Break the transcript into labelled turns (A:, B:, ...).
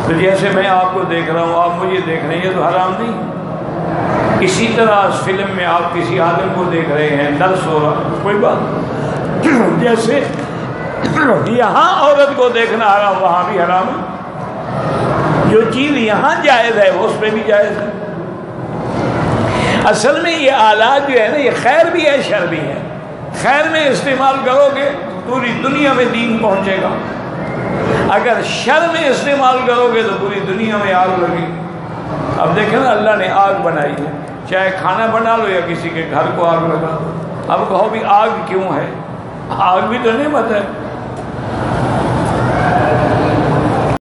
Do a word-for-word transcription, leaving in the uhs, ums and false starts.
A: तो जैसे मैं आपको देख रहा हूँ, आप मुझे देख रहे हैं, ये तो हराम नहीं। इसी तरह फिल्म में आप किसी आदम को देख रहे हैं, दर्स हो रहा, कोई बात। जैसे यहाँ औरत को देखना हराम, वहाँ भी हराम है। जो चीज़ यहाँ जायज़ है वो उस पर भी जायज़ है। असल में ये आलात जो है ना, ये खैर भी है, शर भी है। खैर में इस्तेमाल करोगे पूरी दुनिया में दीन पहुँचेगा, अगर शर में इस्तेमाल करोगे तो पूरी दुनिया में आग लगेगी। अब देखें ना, अल्लाह ने आग बनाई है, चाहे खाना बना लो या किसी के घर को आग लगा दो। अब कहो भी आग क्यों है? आग भी तो नेमत है।